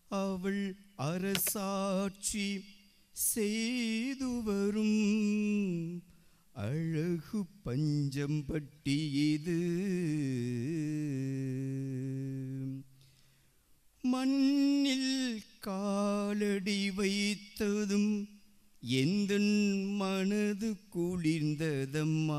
அவள் அரசாட்சி செய்து வரும் அழகு பஞ்சம்பட்டி இது. மண்ணில் காலடி வைத்ததும் எந்தன் மனது குளிர்ந்ததம்மா.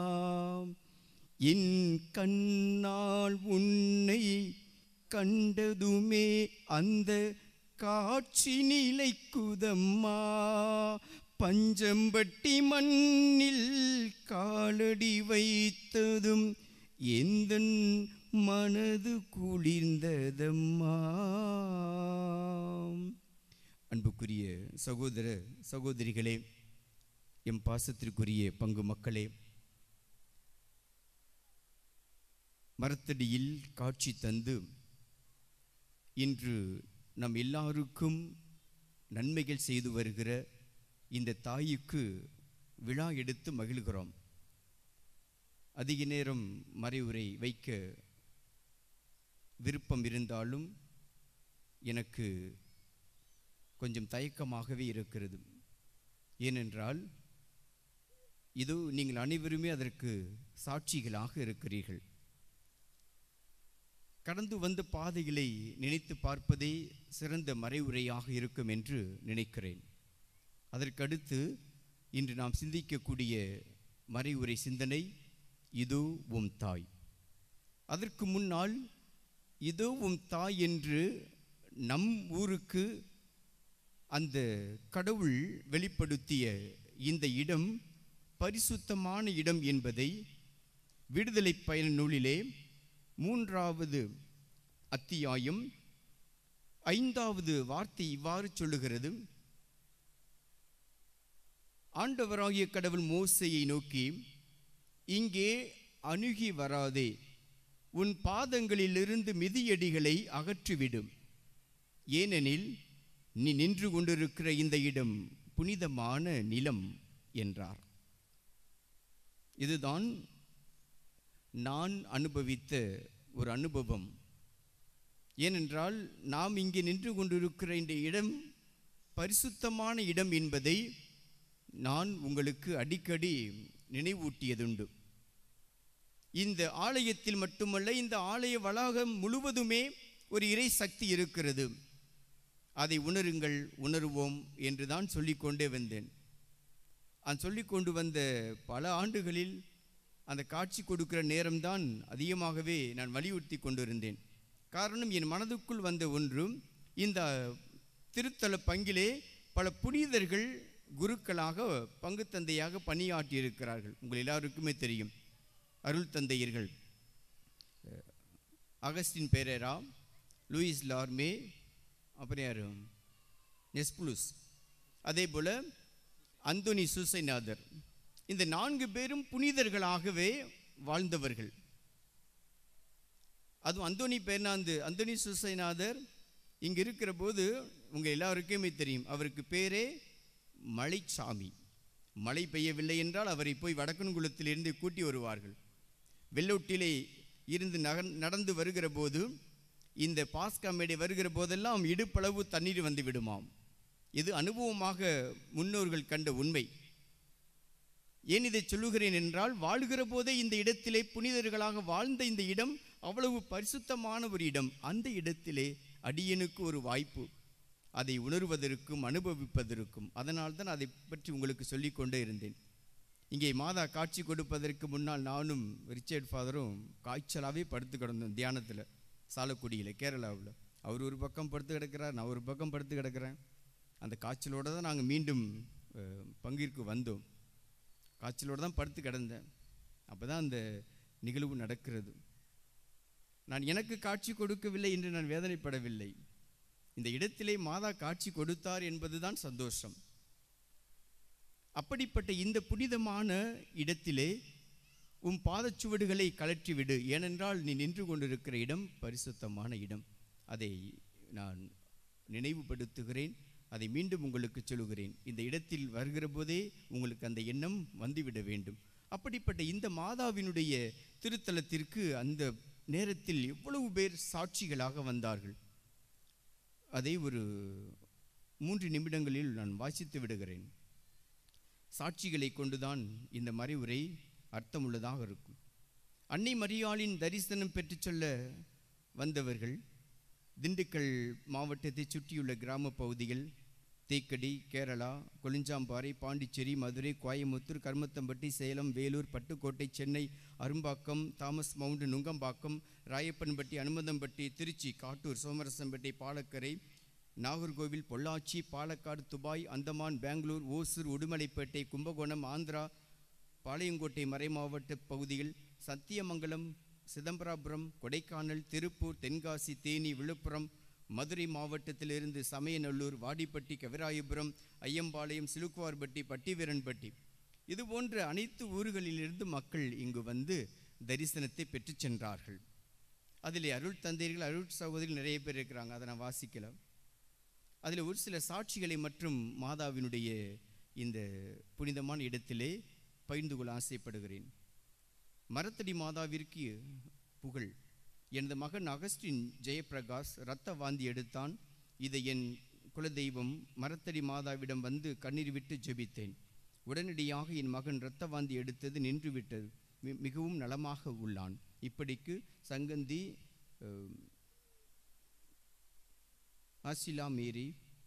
என் கண்ணால் உன்னை கண்டதுமே அந்த காட்சி நிலைக்குதம்மா. பஞ்சம்பட்டி மண்ணில் காலடி வைத்ததும் எந்தன் மனது குளிர்ந்ததம்மா. அன்புக்குரிய சகோதர சகோதரிகளே, எம் பாசத்திற்குரிய பங்கு மக்களே, மரத்தடியில் காட்சி தந்து இன்று நம் எல்லாருக்கும் நன்மைகள் செய்து வருகிற இந்த தாய்க்கு விழா எடுத்து மகிழ்கிறோம். அதிக நேரம் மறைவுரை வைக்க விருப்பம் இருந்தாலும் எனக்கு கொஞ்சம் தயக்கமாகவே இருக்கிறது. ஏனென்றால் இதோ நீங்கள் அனைவருமே அதற்கு சாட்சிகளாக இருக்கிறீர்கள். கடந்து வந்த பாதைகளை நினைத்து பார்ப்பதே சிறந்த மறைவுரையாக இருக்கும் என்று நினைக்கிறேன். அதற்கடுத்து இன்று நாம் சிந்திக்கக்கூடிய மறைவுரை சிந்தனை இதோ உம் தாய். அதற்கு முன்னால் இதோ உம் தாய் என்று நம் ஊருக்கு அந்த கடவுள் வெளிப்படுத்திய இந்த இடம் பரிசுத்தமான இடம் என்பதை விடுதலை பயண நூலிலே 3வது அத்தியாயம் 5வது வார்த்தை இவ்வாறு சொல்லுகிறது. ஆண்டவராகிய கடவுள் மோசேயை நோக்கி, இங்கே அணுகி வராதே, உன் பாதங்களிலிருந்து மிதியடிகளை அகற்றிவிடும், ஏனெனில் நீ நின்று கொண்டிருக்கிற இந்த இடம் புனிதமான நிலம் என்றார். இதுதான் நான் அனுபவித்த ஒரு அனுபவம். ஏனென்றால் நாம் இங்கே நின்று கொண்டிருக்கிற இந்த இடம் பரிசுத்தமான இடம் என்பதை நான் உங்களுக்கு அடிக்கடி நினைவூட்டியதுண்டு. இந்த ஆலயத்தில் மட்டுமல்ல, இந்த ஆலய வளாகம் முழுவதுமே ஒரு இறை சக்தி இருக்கிறது. அதை உணருங்கள், உணர்வோம் என்று தான் சொல்லிக்கொண்டே வந்தேன். சொல்லிக்கொண்டு வந்த பல ஆண்டுகளில் அந்த காட்சி கொடுக்கிற நேரம்தான் அதிகமாகவே நான் வலியுறுத்தி கொண்டிருந்தேன். காரணம், என் மனதுக்குள் வந்த ஒன்று, இந்த திருத்தல பங்கிலே பல புனிதர்கள் குருக்களாக பங்கு தந்தையாக பணியாற்றியிருக்கிறார்கள். உங்கள் எல்லாருக்குமே தெரியும். அருள் தந்தையர்கள் அகஸ்டின் பெரேரா, லூயிஸ் லார்மே, அப்புறம் யார், நெஸ்புலுஸ், அதே போல் அந்தோனி சூசைநாதர். இந்த 4 பேரும் புனிதர்களாகவே வாழ்ந்தவர்கள். அதுவும் அந்தோனி சூசைநாதர் இங்கே இருக்கிற போது உங்கள் எல்லாருக்குமே தெரியும், அவருக்கு பேரே மலைச்சாமி. மழை பெய்யவில்லை என்றால் அவரை போய் வடக்கன்குளத்திலிருந்து கூட்டி வருவார்கள். வெள்ளோட்டிலே இருந்து நடந்து வருகிற போது, இந்த பாஸ்கா மேடை வருகிற போதெல்லாம் இடுப்பளவு தண்ணீர் வந்து விடுமாம். இது அனுபவமாக முன்னோர்கள் கண்ட உண்மை. ஏன் இதை சொல்லுகிறேன் என்றால், வாழ்கிற போதே இந்த இடத்திலே புனிதர்களாக வாழ்ந்த இந்த இடம் அவ்வளவு பரிசுத்தமான ஒரு இடம். அந்த இடத்திலே அடியனுக்கு ஒரு வாய்ப்பு, அதை உணர்வதற்கும் அனுபவிப்பதற்கும். அதனால்தான் அதை பற்றி உங்களுக்கு சொல்லிக்கொண்டே இருந்தேன். இங்கே மாதா காட்சி கொடுப்பதற்கு முன்னால் நானும் ரிச்சர்ட் ஃபாதரும் காய்ச்சலாகவே படுத்து கிடந்தோம் தியானத்தில், சாலக்குடியில், கேரளாவில். அவர் ஒரு பக்கம் படுத்து கிடக்கிறார், நான் ஒரு பக்கம் படுத்து கிடக்கிறேன். அந்த காய்ச்சலோடு தான் நாங்கள் மீண்டும் பங்கிற்கு வந்தோம். காய்ச்சலோடு தான் படுத்து கிடந்தேன். அப்போ தான் அந்த நிகழ்வு நடக்கிறது. நான் எனக்கு காட்சி கொடுக்கவில்லை என்று நான் வேதனைப்படவில்லை. இந்த இடத்திலே மாதா காட்சி கொடுத்தார் என்பதுதான் சந்தோஷம். அப்படிப்பட்ட இந்த புனிதமான இடத்திலே உன் பாதச்சுவடுகளை கழற்றிவிடு, ஏனென்றால் நீ நின்று கொண்டிருக்கிற இடம் பரிசுத்தமான இடம். அதை நான் நினைவுபடுத்துகிறேன், அதை மீண்டும் உங்களுக்கு சொல்லுகிறேன். இந்த இடத்தில் வருகிற போதே உங்களுக்கு அந்த எண்ணம் வந்துவிட வேண்டும். அப்படிப்பட்ட இந்த மாதாவினுடைய திருத்தலத்திற்கு அந்த நேரத்தில் எவ்வளவு பேர் சாட்சிகளாக வந்தார்கள். அதை ஒரு 3 நிமிடங்களில் நான் வாசித்து விடுகிறேன். சாட்சிகளை கொண்டுதான் இந்த மறைவுரை அர்த்தமுள்ளதாக இருக்கும். அன்னை மரியாளின் தரிசனம் பெற்றுச் சொல்ல வந்தவர்கள் திண்டுக்கல் மாவட்டத்தை சுற்றியுள்ள கிராம பகுதிகள், Thekkady, Kerala, Kolinjampara, Pondicherry, Madurai, Coimbatore, Karumathampatti, Salem, Vellore, Pattukkottai, Chennai, Arumbakkam, Thomas Mount, Nungambakkam, Rayappanpatti, Anumandampatti, Trichy, Kattur, Somarasampettai, Palakkarai, Nagercoil, Pollachi, Palakkad, Dubai, Andaman, Bangalore, Hosur, Udumalaipettai, Kumbakonam, Andhra, Palayamkottai மறைமாவட்ட பகுதிகள், சத்தியமங்கலம், சிதம்பராபுரம், கொடைக்கானல், திருப்பூர், தென்காசி, தேனி, விழுப்புரம், மதுரை மாவட்டத்திலிருந்து சமயநல்லூர், வாடிப்பட்டி, கவிராயபுரம், ஐயம்பாளையம், சிலுக்குவார்பட்டி, பட்டிவீரன்பட்டி, இது போன்ற அனைத்து ஊர்களிலிருந்து மக்கள் இங்கு வந்து தரிசனத்தை பெற்று சென்றார்கள். அதில் அருள் தந்தையர்கள், அருள் சகோதரிகள் நிறைய பேர் இருக்கிறாங்க. அதை நான் வாசிக்கலாம். அதில் ஒரு சில சாட்சிகளை மற்றும் மாதாவினுடைய இந்த புனிதமான இடத்திலே பகிர்ந்து கொள்ள ஆசைப்படுகிறேன். மரத்தடி மாதாவிற்கு புகழ். எனது மகன் அகஸ்டின் ஜெயபிரகாஷ் இரத்த வாந்தி எடுத்தான். இதை என் குலதெய்வம் மரத்தடி மாதாவிடம் வந்து கண்ணீர் விட்டு ஜெபித்தேன். உடனடியாக என் மகன் இரத்த வாந்தி எடுத்தது நின்றுவிட்டது. மிகவும் நலமாக உள்ளான். இப்படிக்கு சங்கந்தி ஆசிலா மேரி.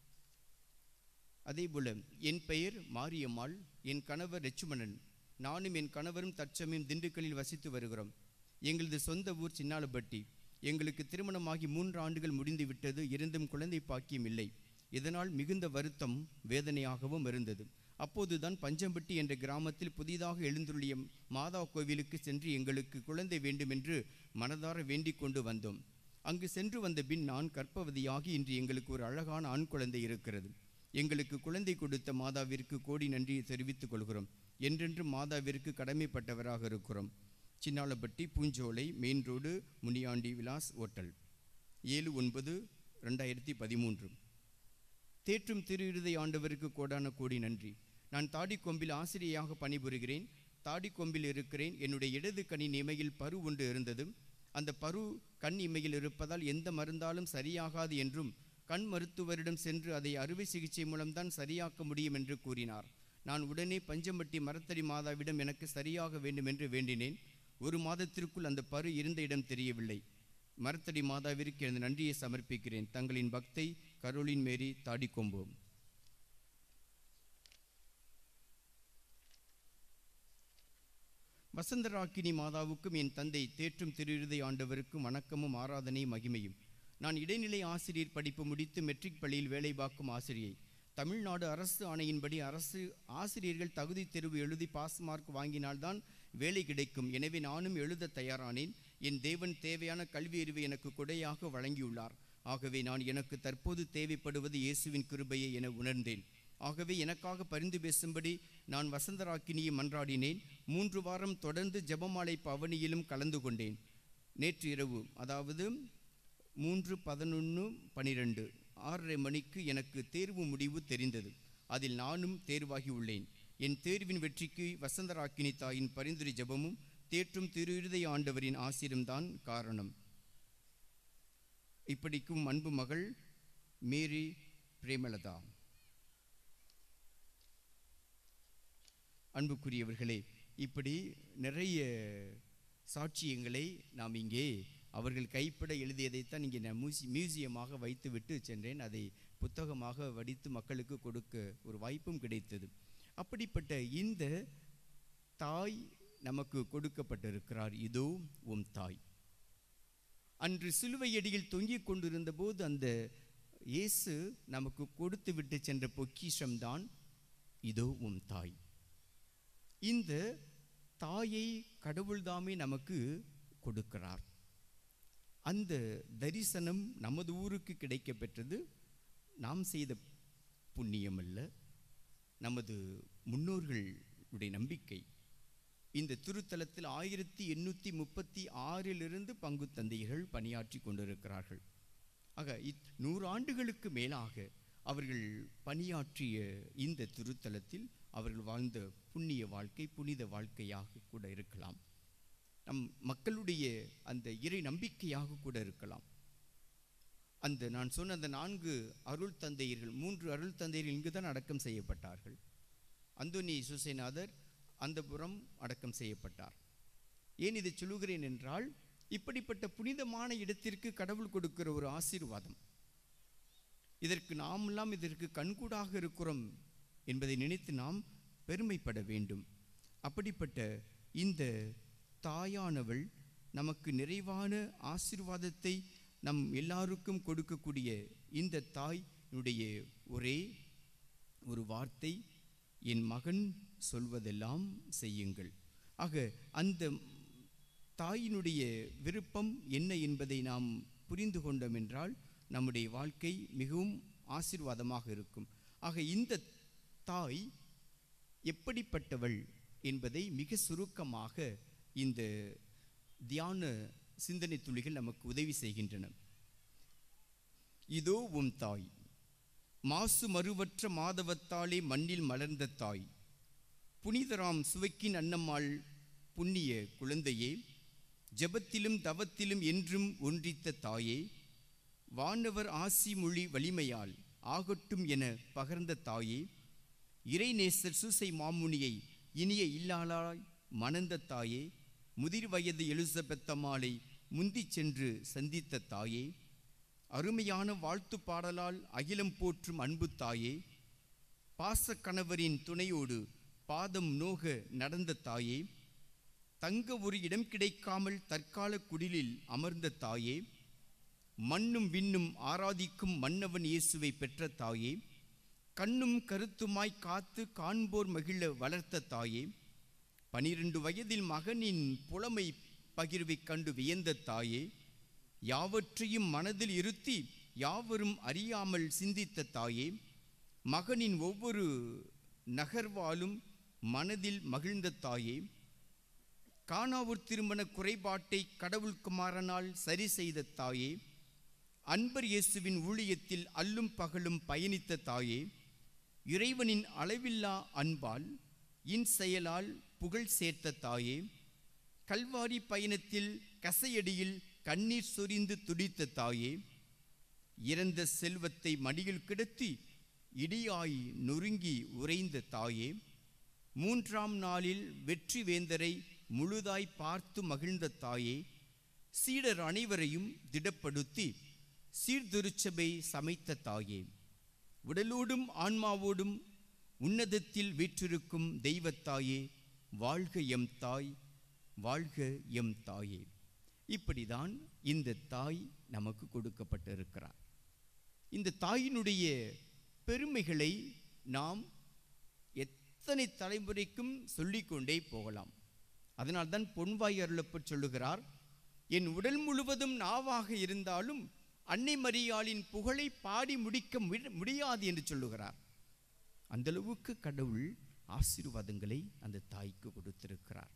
அதேபோல என் பெயர் மாரியம்மாள், என் கணவர் லட்சுமணன். நானும் என் கணவரும் தற்சமயம் திண்டுக்கல்லில் வசித்து வருகிறோம். எங்களது சொந்த ஊர் சின்னாலப்பட்டி. எங்களுக்கு திருமணமாகி 3 ஆண்டுகள் முடிந்து விட்டது. இருந்தும் குழந்தை பாக்கியம் இல்லை. இதனால் மிகுந்த வருத்தம் வேதனையாகவும் இருந்தது. அப்போதுதான் பஞ்சம்பட்டி என்ற கிராமத்தில் புதிதாக எழுந்துள்ள மாதா கோவிலுக்கு சென்று எங்களுக்கு குழந்தை வேண்டும் என்று மனதார வேண்டிக் கொண்டு வந்தோம். அங்கு சென்று வந்த பின் நான் கர்ப்பவதியாகி இன்று எங்களுக்கு ஒரு அழகான ஆண் குழந்தை இருக்கிறது. எங்களுக்கு குழந்தை கொடுத்த மாதாவிற்கு கோடி நன்றியை தெரிவித்துக் கொள்கிறோம். என்றென்றும் மாதாவிற்கு கடமைப்பட்டவராக இருக்கிறோம். Chinnalapatti, Poonjolai, main road, Muniyandi Vilas hotel, 7/9/2013. தேற்றும் திரு இருதை ஆண்டவருக்கு கோடான கோடி நன்றி. நான் தாடிக்கொம்பில் ஆசிரியையாக பணிபுரிகிறேன். தாடிக்கொம்பில் இருக்கிறேன். என்னுடைய இடது கண்ணின் இமையில் பரு ஒன்று இருந்தது. அந்த பரு கண் இமையில் இருப்பதால் எந்த மருந்தாலும் சரியாகாது என்றும் கண் மருத்துவரிடம் சென்று அதை அறுவை சிகிச்சை மூலம்தான் சரியாக்க முடியும் என்று கூறினார். நான் உடனே பஞ்சம்பட்டி மரத்தடி மாதாவிடம் எனக்கு சரியாக வேண்டும் என்று வேண்டினேன். 1 மாதத்திற்குள் அந்த பரு இருந்த இடம் தெரியவில்லை. மரத்தடி மாதாவிற்கு எனது நன்றியை சமர்ப்பிக்கிறேன். தங்களின் பக்தை கரோலின் மேரி, தாடிக்கொம்பு. வசந்தராக்கினி மாதாவுக்கும் என் தந்தை தேற்றும் திரு இருதை ஆண்டவருக்கும் வணக்கமும் ஆராதனையும் மகிமையும். நான் இடைநிலை ஆசிரியர் படிப்பு முடித்து மெட்ரிக் பள்ளியில் வேலை பார்க்கும் ஆசிரியை. தமிழ்நாடு அரசு ஆணையின்படி அரசு ஆசிரியர்கள் தகுதி தேர்வு எழுதி பாஸ் மார்க் வாங்கினால்தான் வேலை கிடைக்கும். எனவே நானும் எழுத தயாரானேன். என் தேவன் தேவையான கல்வி அறிவை எனக்கு கொடையாக வழங்கியுள்ளார். ஆகவே நான் எனக்கு தற்போது தேவைப்படுவது இயேசுவின் கிருபையை என உணர்ந்தேன். ஆகவே எனக்காக பரிந்து பேசும்படி நான் வசந்தராக்கினியை மன்றாடினேன். 3 வாரம் தொடர்ந்து ஜெபமாலை பவனியிலும் கலந்து கொண்டேன். நேற்று இரவு, அதாவது 3/11/12 6:30 மணிக்கு எனக்கு தேர்வு முடிவு தெரிந்தது. அதில் நானும் தேர்வாகி உள்ளேன். என் தேர்வின் வெற்றிக்கு வசந்தராக்கினி தாயின் பரிந்துரை ஜெபமும் தேற்றும் திரு இருதய ஆண்டவரின் ஆசீர்வாதம்தான் காரணம். இப்படிக்கும் அன்பு மகள் மேரி பிரேமலதா. அன்புக்குரியவர்களே, இப்படி நிறைய சாட்சியங்களை நாம் இங்கே அவர்கள் கைப்பட எழுதியதைத்தான் இங்கே நான் மியூசியமாக வைத்து விட்டு சென்றேன். அதை புத்தகமாக வடித்து மக்களுக்கு கொடுக்க ஒரு வாய்ப்பும் கிடைத்தது. அப்படிப்பட்ட இந்த தாய் நமக்கு கொடுக்கப்பட்டிருக்கிறார். இதோ உம் தாய். அன்று சிலுவையடியில் தொங்கிக் கொண்டிருந்த போது அந்த இயேசு நமக்கு கொடுத்து விட்டு சென்ற பொக்கிஷம்தான் இதோ உம் தாய். இந்த தாயை கடவுள்தாமே நமக்கு கொடுக்கிறார். அந்த தரிசனம் நமது ஊருக்கு கிடைக்க பெற்றது நாம் செய்த புண்ணியம் அல்ல, நமது முன்னோர்களுடைய நம்பிக்கை. இந்த திருத்தலத்தில் 1836 பங்கு தந்தையர்கள் பணியாற்றி கொண்டிருக்கிறார்கள். ஆக 100 ஆண்டுகளுக்கு மேலாக அவர்கள் பணியாற்றிய இந்த திருத்தலத்தில் அவர்கள் வாழ்ந்த புண்ணிய வாழ்க்கை புனித வாழ்க்கையாக கூட இருக்கலாம். நம் மக்களுடைய அந்த இறை நம்பிக்கையாக கூட இருக்கலாம். நான் சொன்ன அந்த 4 அருள் தந்தையர்கள், 3 அருள் தந்தையர்கள் இங்கு தான் அடக்கம் செய்யப்பட்டார்கள். அந்தோனி சூசைநாதர் அந்த புறம் அடக்கம் செய்யப்பட்டார். ஏன் இதை சொல்லுகிறேன் என்றால், இப்படிப்பட்ட புனிதமான இடத்திற்கு கடவுள் கொடுக்கிற ஒரு ஆசீர்வாதம். இதற்கு நாமெல்லாம் இதற்கு கண்கூடாக இருக்கிறோம் என்பதை நினைத்து நாம் பெருமைப்பட வேண்டும். அப்படிப்பட்ட இந்த தாயானவள் நமக்கு நிறைவான ஆசீர்வாதத்தை நம் எல்லாருக்கும் கொடுக்கக்கூடிய இந்த தாயினுடைய ஒரே ஒரு வார்த்தை, என் மகன் சொல்வதெல்லாம் செய்யுங்கள். ஆக அந்த தாயினுடைய விருப்பம் என்ன என்பதை நாம் புரிந்து கொண்டோம் என்றால் நம்முடைய வாழ்க்கை மிகவும் ஆசீர்வாதமாக இருக்கும். ஆக இந்த தாய் எப்படிப்பட்டவள் என்பதை மிக சுருக்கமாக இந்த தியான சிந்தனை துளிகள் நமக்கு உதவி செய்கின்றன. இதோ உம் தாய், மாசு மறுவற்ற மாதவத்தாலே மண்ணில் மலர்ந்த தாய், புனிதராம் சுவைக்கின் அன்னம்மாள் புண்ணிய குழந்தையே, ஜெபத்திலும் தவத்திலும் என்றும் ஒன்றித்த தாயே, வானவர் ஆசி மொழி வலிமையால் ஆகட்டும் என பகர்ந்த தாயே, இறைநேசர் சூசை மாமுனியை இனிய இல்லாளாய் மணந்த தாயே, முதிர் வயது எலிசபெத்தம்மாளை முந்தி சென்று சந்தித்த தாயே, அருமையான வாழ்த்து பாடலால் அகிலம் போற்றும் அன்பு தாயே, பாசக்கணவரின் துணையோடு பாதம் நோக நடந்த தாயே, தங்க ஒரு இடம் கிடைக்காமல் தற்கால குடிலில் அமர்ந்த தாயே, மண்ணும் விண்ணும் ஆராதிக்கும் மன்னவன் இயேசுவை பெற்ற தாயே, கண்ணும் கருத்துமாய் காத்து காண்போர் மகிழ வளர்த்த தாயே, 12 வயதில் மகனின் புலமை பகிர்வை கண்டு வியந்த தாயே, யாவற்றையும் மனதில் இருத்தி யாவரும் அறியாமல் சிந்தித்த தாயே, மகனின் ஒவ்வொரு நகர்வாலும் மனதில் மகிழ்ந்த தாயே, கானாவூர் திருமண குறைபாட்டை கடவுள் குமாரனால் சரி செய்த தாயே, அன்பர் இயேசுவின் ஊழியத்தில் அல்லும் பகலும் பயணித்த தாயே, இறைவனின் அளவில்லா அன்பால் இன்செயலால் புகழ் சேர்த்த தாயே, கல்வாரி பயணத்தில் கசையடியில் கண்ணீர் சொரிந்து துடித்த தாயே, இறந்த செல்வத்தை மடியில் கிடத்தி இடியாய் நொறுங்கி உறைந்த தாயே, 3ஆம் நாளில் வெற்றி வேந்தரை முழுதாய் பார்த்து மகிழ்ந்த தாயே, சீடர் அனைவரையும் திடப்படுத்தி சீர்திருச்சபை சமைத்த தாயே, உடலோடும் ஆன்மாவோடும் உன்னதத்தில் வீற்றிருக்கும் தெய்வத்தாயே, வாழ்க எம் தாய், வாழ்க எம் தாயே. இப்படிதான் இந்த தாய் நமக்கு கொடுக்கப்பட்டிருக்கிறார். இந்த தாயினுடைய பெருமைகளை நாம் எத்தனை தலைமுறைக்கும் சொல்லிக்கொண்டே போகலாம். அதனால்தான் பொன்வாய் அருளப்பர் சொல்லுகிறார், என் உடல் முழுவதும் நாவாக இருந்தாலும் அன்னை மரியாளின் புகழை பாடி முடிக்க முடியாது என்று சொல்லுகிறார். அந்த அளவுக்கு கடவுள் ஆசீர்வாதங்களை அந்த தாய்க்கு கொடுத்திருக்கிறார்.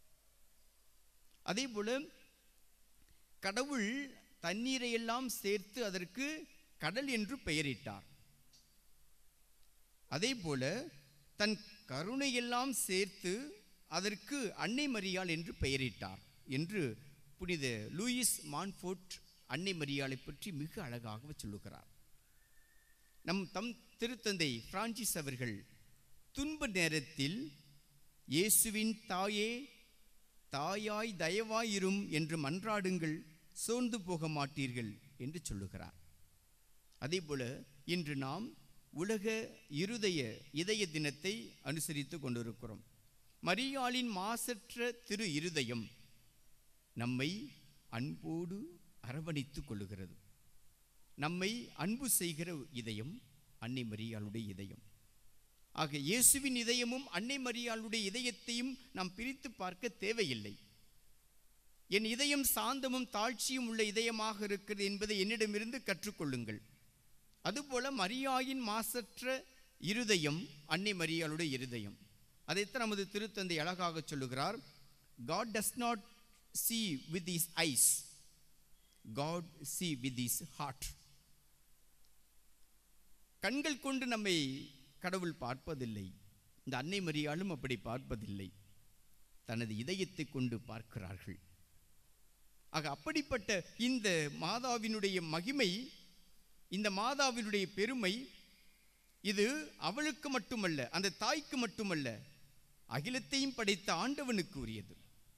அதே போல கடவுள் தண்ணீரை எல்லாம் சேர்த்து அதற்கு கடல் என்று பெயரிட்டார். அதே போல தன் கருணையெல்லாம் சேர்த்து அதற்கு அன்னை மரியாள் என்று பெயரிட்டார் என்று புனித லூயிஸ் மான்ஃபோர்ட் அன்னை மரியாளை பற்றி மிக அழகாக சொல்லுகிறார். தம் திருத்தந்தை பிரான்சிஸ் அவர்கள் துன்ப நேரத்தில் இயேசுவின் தாயே, தாயாய் தயவாயிரும் என்று மன்றாடுங்கள், சோர்ந்து போக மாட்டீர்கள் என்று சொல்லுகிறார். அதே போல இன்று நாம் உலக இதய தினத்தை அனுசரித்து கொண்டிருக்கிறோம். மரியாளின் மாசற்ற திரு இருதயம் நம்மை அன்போடு அரவணைத்து கொள்ளுகிறது. நம்மை அன்பு செய்கிற இதயம் அன்னை மரியாளுடைய இதயம். ஆக இயேசுவின் இதயமும் அன்னை மரியாளுடைய இதயத்தையும் நாம் பிரித்து பார்க்க தேவையில்லை. என் இதயம் சாந்தமும் தாழ்ச்சியும் உள்ள இதயமாக இருக்கிறது என்பதை என்னிடமிருந்து கற்றுக்கொள்ளுங்கள். அதுபோல மரியாயின் மாசற்ற இருதயம் அன்னை மரியாளுடைய இருதயம். அதைத்தான் நமது திருத்தந்தை அழகாக சொல்லுகிறார். God does not see with his eyes, God see with his heart. கண்கள் கொண்டு நம்மை கடவுள் பார்ப்பதில்லை. இந்த அன்னை மரியாளும் அப்படி பார்ப்பதில்லை. தனது இதயத்தை கொண்டு பார்க்கிறார்கள். ஆக அப்படிப்பட்ட இந்த மாதாவினுடைய மகிமை இந்த மாதாவினுடைய பெருமை இது அவளுக்கு மட்டுமல்ல, அந்த தாய்க்கு மட்டுமல்ல, அகிலத்தையும் படைத்த ஆண்டவனுக்கு உரியது.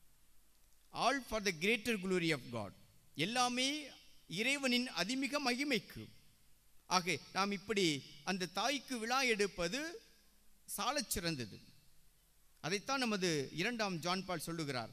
All for the greater glory of God, எல்லாமே இறைவனின் அதிமிக மகிமைக்கு. ஆக நாம் இப்படி அந்த தாய்க்கு விழா எடுப்பது சாலச் சிறந்தது. அதைத்தான் நமது 2ஆம் ஜான் பால் சொல்லுகிறார்.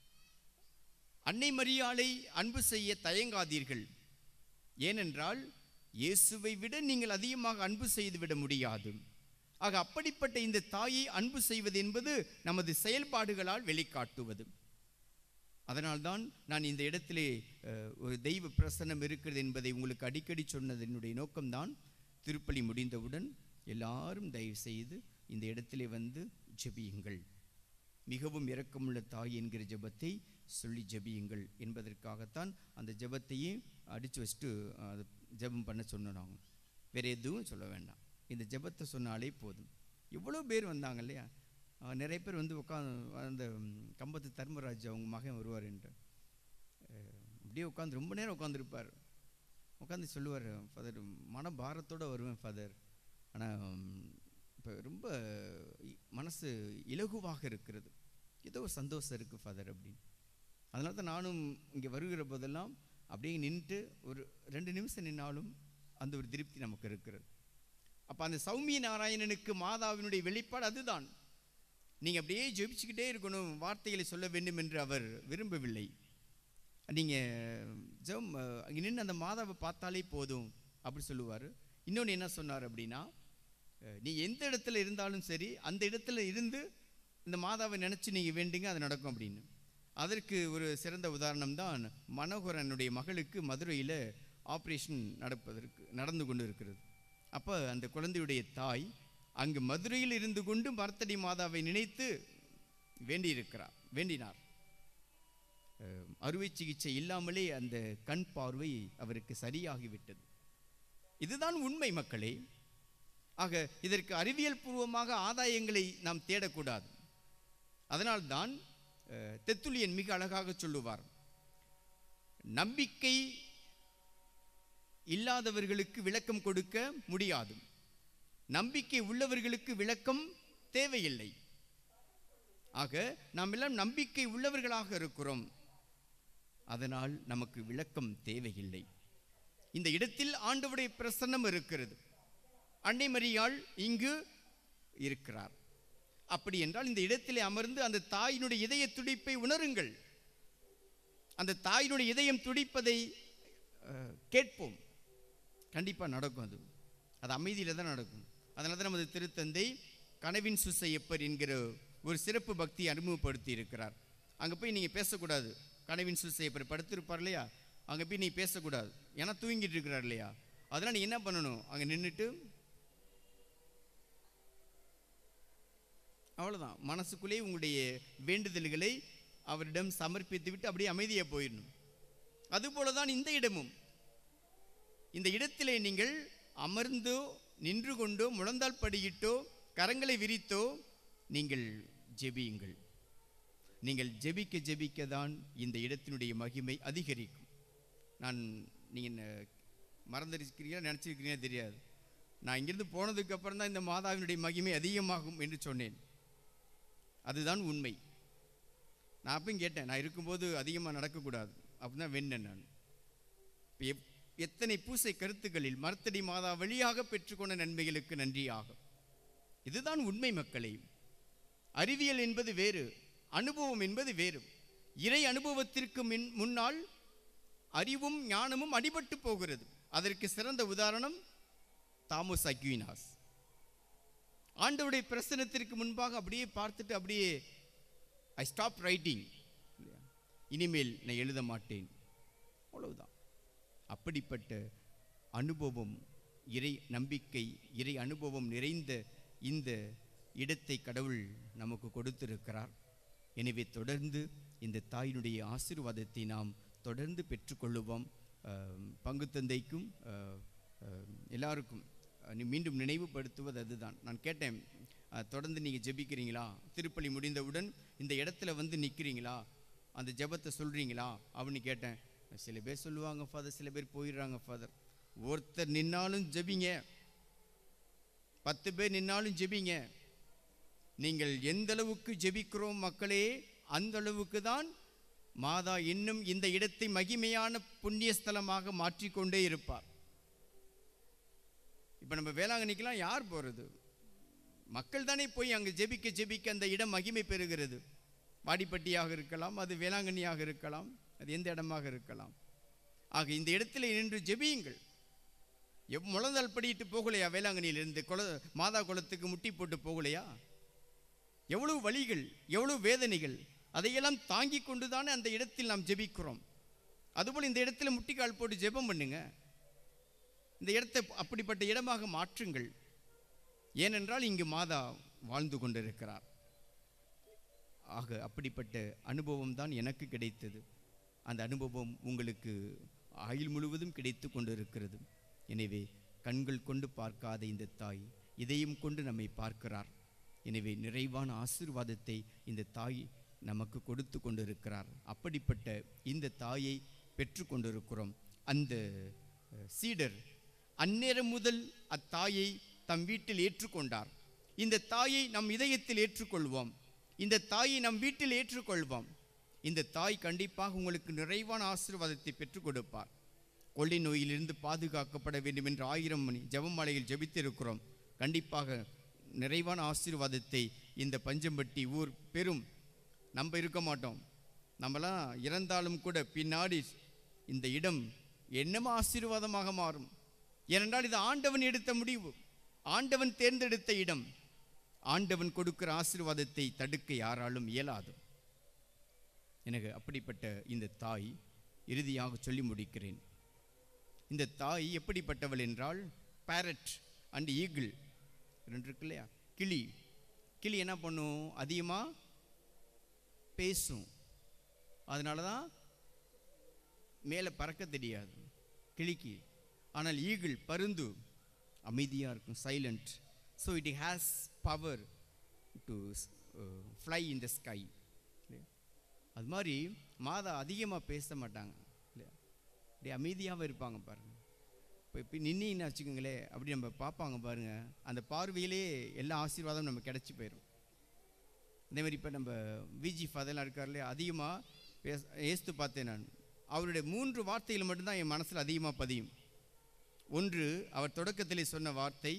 அன்னை மரியாளை அன்பு செய்ய தயங்காதீர்கள், ஏனென்றால் இயேசுவை விட நீங்கள் அதிகமாக அன்பு செய்துவிட முடியாது. ஆக அப்படிப்பட்ட இந்த தாயை அன்பு செய்வது என்பது நமது செயல்பாடுகளால் வெளிக்காட்டுவது. அதனால்தான் நான் இந்த இடத்திலே ஒரு தெய்வ பிரசன்னம் இருக்கிறது என்பதை உங்களுக்கு அடிக்கடி சொன்னது. என்னுடைய நோக்கம்தான், திருப்பலி முடிந்தவுடன் எல்லாரும் தயவு செய்து இந்த இடத்திலே வந்து ஜெபியுங்கள், மிகவும் இரக்கமுள்ள தாய் என்கிற ஜெபத்தை சொல்லி ஜெபியுங்கள் என்பதற்காகத்தான் அந்த ஜெபத்தையே அடித்து வச்சுட்டு ஜெபம் பண்ண சொன்னோம். வேறு எதுவும் சொல்ல வேண்டாம், இந்த ஜெபத்தை சொன்னாலே போதும். எவ்வளோ பேர் வந்தாங்க இல்லையா? நிறைய பேர் வந்து உட்காந்து, அந்த கம்பத்து தர்மராஜ் அவங்க மகன் வருவார் என்று அப்படியே உட்காந்து ரொம்ப நேரம் உட்காந்துருப்பார். உட்காந்து சொல்லுவார், ஃபாதர் மன பாரத்தோடு வருவேன் ஃபாதர், ஆனால் இப்போ ரொம்ப மனசு இலகுவாக இருக்கிறது, ஏதோ ஒரு சந்தோஷம் இருக்குது ஃபாதர் அப்படின்னு. அதனால தான் நானும் இங்கே வருகிற போதெல்லாம் அப்படியே நின்றுட்டு ஒரு 2 நிமிஷம் நின்னாலும் அந்த ஒரு திருப்தி நமக்கு இருக்கிறது. அப்போ அந்த சௌமிய நாராயணனுக்கு மாதாவினுடைய வெளிப்பாடு அதுதான். நீங்கள் அப்படியே ஜெபிச்சுக்கிட்டே இருக்கணும், வார்த்தைகளை சொல்ல வேண்டும் என்று அவர் விரும்பவில்லை. நீங்கள் ஜெபம் அங்கே நின்று அந்த மாதாவை பார்த்தாலே போதும் அப்படி சொல்லுவார். இன்னொன்று என்ன சொன்னார் அப்படின்னா, நீ எந்த இடத்துல இருந்தாலும் சரி, அந்த இடத்துல இருந்து இந்த மாதாவை நினச்சி நீங்கள் வேண்டுங்க, அது நடக்கும் அப்படின்னு. அதற்கு ஒரு சிறந்த உதாரணம் தான் மனோகரனுடைய மகளுக்கு மதுரையில் ஆப்ரேஷன் நடந்து கொண்டு இருக்கிறது. அப்போ அந்த குழந்தையுடைய தாய் அங்கு மதுரையில் இருந்து கொண்டு மரத்தடி மாதாவை நினைத்து வேண்டினார். அறுவை சிகிச்சை இல்லாமலே அந்த கண் பார்வை அவருக்கு சரியாகிவிட்டது. இதுதான் உண்மை மக்களே. ஆக இதற்கு அறிவியல் பூர்வமாக ஆதாயங்களை நாம் தேடக்கூடாது. அதனால்தான் தெத்துலியன் மிக அழகாக சொல்லுவார், நம்பிக்கை இல்லாதவர்களுக்கு விளக்கம் கொடுக்க முடியாது, நம்பிக்கை உள்ளவர்களுக்கு விளக்கம் தேவையில்லை. ஆக நாம் எல்லாம் நம்பிக்கை உள்ளவர்களாக இருக்கிறோம், அதனால் நமக்கு விளக்கம் தேவையில்லை. இந்த இடத்தில் ஆண்டவருடைய பிரசன்னம் இருக்கிறது, அன்னை மரியாள் இங்கு இருக்கிறார். அப்படி என்றால் இந்த இடத்திலே அமர்ந்து அந்த தாயினுடைய இதய துடிப்பை உணருங்கள், அந்த தாயினுடைய இதயம் துடிப்பதை கேட்போம். கண்டிப்பாக நடக்கும், அது அமைதியில் தான் நடக்கும். அதனால தான் நமது திருத்தந்தை கனவின் சுசையப்பர் என்கிற ஒரு சிறப்பு பக்தியை அறிமுகப்படுத்தி இருக்கிறார். அங்கே போய் நீங்கள் பேசக்கூடாது. கனவின் சுசையப்பர் படுத்திருப்பார் இல்லையா, அங்கே போய் நீங்கள் பேசக்கூடாது, ஏன்னா தூங்கிட்டு இருக்கிறார் இல்லையா. அதனால் நீங்கள் என்ன பண்ணணும், அங்கே நின்றுட்டு அவ்வளோதான், மனசுக்குள்ளே உங்களுடைய வேண்டுதல்களை அவரிடம் சமர்ப்பித்து விட்டு அப்படியே அமைதியாக போயிடணும். அதுபோல தான் இந்த இடமும், இந்த இடத்திலே நீங்கள் அமர்ந்தோ நின்று கொண்டோ முழந்தால் படியிட்டோ கரங்களை விரித்தோ நீங்கள் ஜெபியுங்கள். நீங்கள் ஜெபிக்க ஜெபிக்க தான் இந்த இடத்தினுடைய மகிமை அதிகரிக்கும். நீங்கள் மறந்துருக்கிறீங்களா நினச்சிருக்கிறீங்களா தெரியாது, நான் இங்கிருந்து போனதுக்கு அப்புறம் தான் இந்த மாதாவினுடைய மகிமை அதிகமாகும் என்று சொன்னேன். அதுதான் உண்மை. நான் அப்பயும் கேட்டேன், நான் இருக்கும்போது அதிகமாக நடக்கக்கூடாது அப்படின்னு தான் வேண்டேன். நான் எத்தனை பூசை கருத்துக்களில் மரத்தடி மாதா வழியாக பெற்றுக்கொண்ட நன்மைகளுக்கு நன்றியாகும். இதுதான் உண்மை மக்களே. அறிவியல் என்பது வேறு, அனுபவம் என்பது வேறு. இறை அனுபவத்திற்கு முன்னால் அறிவும் ஞானமும் அடிபட்டு போகிறது. அதற்கு சிறந்த உதாரணம் தாமஸ் அக்வீனாஸ். ஆண்டவருடைய பிரசன்னத்திற்கு முன்பாக அப்படியே பார்த்துட்டு அப்படியே ஐ ஸ்டாப் ரைட்டிங், இனிமேல் நான் எழுத மாட்டேன், அவ்வளவுதான். அப்படிப்பட்ட அனுபவம், இறை நம்பிக்கை, இறை அனுபவம் நிறைந்த இந்த இடத்தை கடவுள் நமக்கு கொடுத்திருக்கிறார். எனவே தொடர்ந்து இந்த தாயினுடைய ஆசீர்வாதத்தை நாம் தொடர்ந்து பெற்றுக்கொள்ளுவோம். பங்கு தந்தைக்கும் எல்லாருக்கும் மீண்டும் நினைவுபடுத்துவது அதுதான். நான் கேட்டேன், தொடர்ந்து நீங்கள் ஜெபிக்கிறீங்களா, திருப்பலி முடிந்தவுடன் இந்த இடத்துல வந்து நிற்கிறீங்களா, அந்த ஜெபத்தை சொல்கிறீங்களா அப்படின்னு கேட்டேன். சில பேர் சொல்லுவாங்க ஃபாதர், சில பேர் போயிடுறாங்க ஃபாதர். ஒருத்தர் நின்னாலும் ஜெபிங்க, 10 பேர் நின்னாலும் ஜெபிங்க. நீங்கள் எந்த அளவுக்கு ஜெபிக்கிறோம் மக்களே, அந்த அளவுக்கு தான் மாதா இன்னும் இந்த இடத்தை மகிமையான புண்ணிய ஸ்தலமாக மாற்றிக்கொண்டே இருப்பார். இப்போ நம்ம வேளாங்கண்ணிக்கெல்லாம் யார் போகிறது? மக்கள் தானே போய் அங்கே ஜெபிக்க ஜெபிக்க அந்த இடம் மகிமை பெறுகிறது. வாடிப்பட்டியாக இருக்கலாம், அது வேளாங்கண்ணியாக இருக்கலாம், அது எந்த இடமாக இருக்கலாம். ஆக இந்த இடத்துல நின்று ஜெபியுங்கள். முழந்தால் படிட்டு போகலையா? வேளாங்கண்ணியிலிருந்து மாதா குளத்துக்கு முட்டி போட்டு போகலையா? எவ்வளவு வலிகள், எவ்வளவு வேதனைகள், அதையெல்லாம் தாங்கி கொண்டு தானே அந்த இடத்தில் நாம் ஜெபிக்கிறோம். அதுபோல் இந்த இடத்துல முட்டிக்கால் போட்டு ஜெபம் பண்ணுங்க. இந்த இடத்தை அப்படிப்பட்ட இடமாக மாற்றுங்கள். ஏனென்றால் இங்கு மாதா வாழ்ந்து கொண்டிருக்கிறார். ஆக அப்படிப்பட்ட அனுபவம் தான் எனக்கு கிடைத்தது. அந்த அனுபவம் உங்களுக்கு ஆயுள் முழுவதும் கிடைத்து கொண்டிருக்கிறது. எனவே கண்கள் கொண்டு பார்க்காத இந்த தாய் இதையும் கொண்டு நம்மை பார்க்கிறார். எனவே நிறைவான ஆசீர்வாதத்தை இந்த தாய் நமக்கு கொடுத்து கொண்டிருக்கிறார். அப்படிப்பட்ட இந்த தாயை பெற்று கொண்டிருக்கிறோம். அந்த சீடர் அந்நேரம் முதல் அத்தாயை தம் வீட்டில் ஏற்றுக்கொண்டார். இந்த தாயை நம் இதயத்தில் ஏற்றுக்கொள்வோம். இந்த தாயை நம் வீட்டில் ஏற்றுக்கொள்வோம். இந்த தாய் கண்டிப்பாக உங்களுக்கு நிறைவான ஆசீர்வாதத்தை பெற்றுக் கொடுப்பார். கொள்ளை நோயிலிருந்து பாதுகாக்கப்பட வேண்டும் என்று 1000 மணி ஜெபமாலையில் ஜெபித்திருக்கிறோம். கண்டிப்பாக நிறைவான ஆசீர்வாதத்தை இந்த பஞ்சம்பட்டி ஊர் பெறும். நம்ம இருக்க மாட்டோம், நம்மளாம் இறந்தாலும் கூட பின்னாடி இந்த இடம் என்னமோ ஆசீர்வாதமாக மாறும். ஏனென்றால் இது ஆண்டவன் எடுத்த முடிவு, ஆண்டவன் தேர்ந்தெடுத்த இடம். ஆண்டவன் கொடுக்கிற ஆசீர்வாதத்தை தடுக்க யாராலும் இயலாது. எனக்கு அப்படிப்பட்ட இந்த தாய், இறுதியாக சொல்லி முடிக்கிறேன். இந்த தாய் எப்படிப்பட்டவள் என்றால், பேரட் அண்ட் ஈகிள் ரெண்டு இருக்கு இல்லையா? கிளி. கிளி என்ன பண்ணும்? அதிகமாக பேசும். அதனால தான் மேலே பறக்க தெரியாது கிளிக்கு. ஆனால் ஈகிள், பருந்து, அமைதியாக இருக்கும், silent. So it has power to fly in the sky. அது மாதிரி மாதா அதிகமாக பேச மாட்டாங்க இல்லையா? அப்படியே அமைதியாகவே இருப்பாங்க பாருங்கள். இப்போ நின்று வச்சுக்கோங்களேன், அப்படி நம்ம பார்ப்பாங்க பாருங்கள். அந்த பார்வையிலே எல்லா ஆசீர்வாதமும் நம்ம கிடச்சி போயிடும். அதே மாதிரி இப்போ நம்ம விஜி ஃபாதர்லாம் இருக்கார்லையே, அதிகமாக ஏஸ்து பார்த்தேன் நான். அவருடைய 3 வார்த்தைகள் மட்டும்தான் என் மனசில் அதிகமாக பதியும். ஒன்று, அவர் தொடக்கத்திலே சொன்ன வார்த்தை,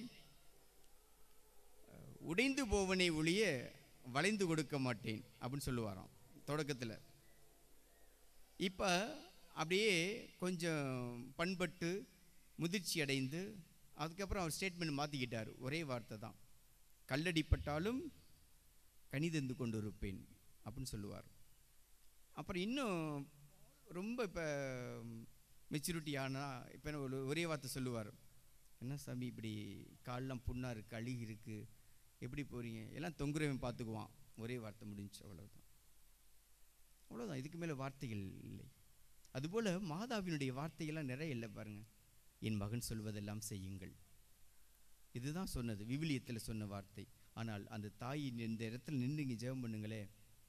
உடைந்து போவனை ஒழிய வளைந்து கொடுக்க மாட்டேன் அப்படின்னு சொல்லுவாராம் தொடக்கத்தில். இப்போ அப்படியே கொஞ்சம் பண்பட்டு முதிர்ச்சி அடைந்து அதுக்கப்புறம் அவர் ஸ்டேட்மெண்ட் மாற்றிக்கிட்டார். ஒரே வார்த்தை தான், கல்லடிப்பட்டாலும் கனிதந்து கொண்டு இருப்பேன் அப்படின்னு சொல்லுவார். அப்புறம் இன்னும் ரொம்ப இப்போ மெச்சூரிட்டி ஆனால் இப்போ ஒரே வார்த்தை சொல்லுவார், என்ன சாமி இப்படி காலெலாம் புண்ணாக இருக்குது, அழுகி இருக்குது, எப்படி போகிறீங்க, எல்லாம் தொங்குறவன் பார்த்துக்குவான். ஒரே வார்த்தை முடிஞ்சு, அவ்வளோதான். அவ்வளோதான், இதுக்கு மேலே வார்த்தைகள் இல்லை. அதுபோல் மாதாவினுடைய வார்த்தைகள்லாம் நிறைய இல்லை பாருங்கள். என் மகன் சொல்வதெல்லாம் செய்யுங்கள், இதுதான் சொன்னது, விவிலியத்தில் சொன்ன வார்த்தை. ஆனால் அந்த தாயின் இந்த இடத்துல நின்று இங்கே ஜெபம் பண்ணுங்களே,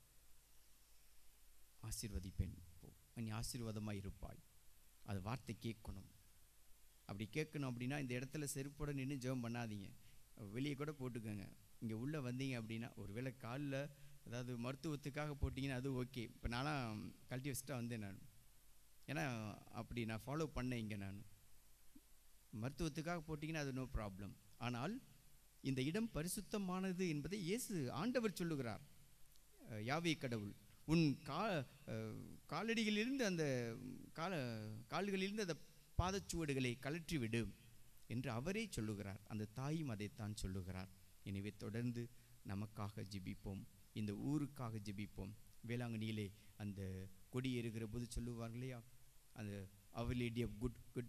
ஆசீர்வதிப்பேன், நீ ஆசீர்வாதமாக இருப்பாய். அது வார்த்தை கேட்கணும். அப்படி கேட்கணும் அப்படின்னா இந்த இடத்துல செருப்போட நின்று ஜெபம் பண்ணாதீங்க, வெளியே கூட போட்டுக்கோங்க. இங்கே உள்ளே வந்தீங்க அப்படின்னா, ஒரு வேளை காலில் அதாவது மருத்துவத்துக்காக போட்டிங்கன்னா அது ஓகே. இப்போ நானும் கழட்டி வச்சுட்டா வந்தேன் நான், ஏன்னா அப்படி நான் ஃபாலோ பண்ணேன். இங்கே நான் மருத்துவத்துக்காக போட்டிங்கன்னா அது நோ ப்ராப்ளம். ஆனால் இந்த இடம் பரிசுத்தமானது என்பதை இயேசு ஆண்டவர் சொல்லுகிறார். யாவே கடவுள், உன் காலடிகளிலிருந்து அந்த கால்களிலிருந்து அந்த பாதச்சுவடுகளை கழற்றிவிடு என்று அவரே சொல்லுகிறார். அந்த தாயும் அதைத்தான் சொல்லுகிறார். எனவே தொடர்ந்து நமக்காக ஜெபிப்போம், இந்த ஊருக்காக ஜெபிப்போம். வேளாங்கண்ணியிலே அந்த கொடி ஏறுகிற போது சொல்லுவாங்க இல்லையா, அந்த our lady of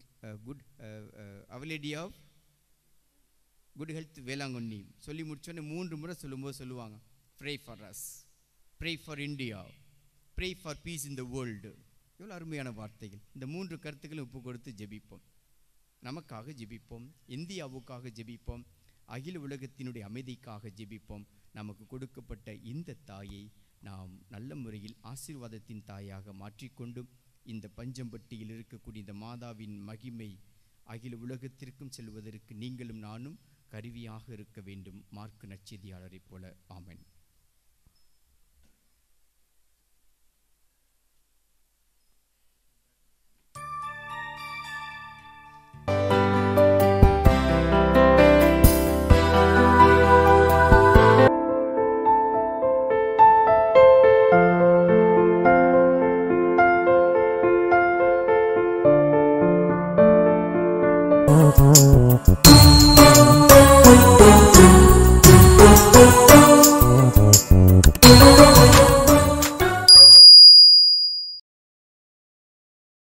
our lady of good health Velankanni சொல்லி முடிச்சோன்னே 3 முறை சொல்லும்போது சொல்லுவாங்க, pray for us, pray for India, pray for peace in the world. எவ்வளோ அருமையான வார்த்தைகள். இந்த 3 கருத்துக்களும் ஒப்பு கொடுத்து ஜெபிப்போம். நமக்காக ஜெபிப்போம், இந்தியாவுக்காக ஜெபிப்போம், அகில உலகத்தினுடைய அமைதிக்காக ஜெபிப்போம். நமக்கு கொடுக்கப்பட்ட இந்த தாயை நாம் நல்ல முறையில் ஆசீர்வாதத்தின் தாயாக மாற்றிக்கொண்டு இந்த பஞ்சம்பட்டியில் இருக்கக்கூடிய இந்த மாதாவின் மகிமை, அகில உலகத்திற்கும் செல்வதற்கு நீங்களும் நானும் கருவியாக இருக்க வேண்டும். மார்க்கு நற்செய்தியாளரைப் போல. ஆமென்.